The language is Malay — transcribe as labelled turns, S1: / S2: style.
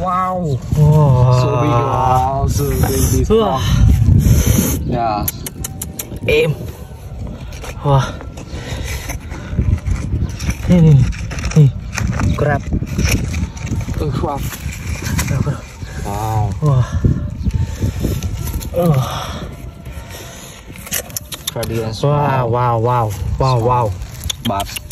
S1: Wow.
S2: Wow.
S1: So big. Wow. So big.
S2: Wah.
S1: Yeah.
S2: Em. Wah. Nih. Crab.
S1: Crab. Wow.
S2: Wah.
S1: Radiance.
S2: Wow.
S1: But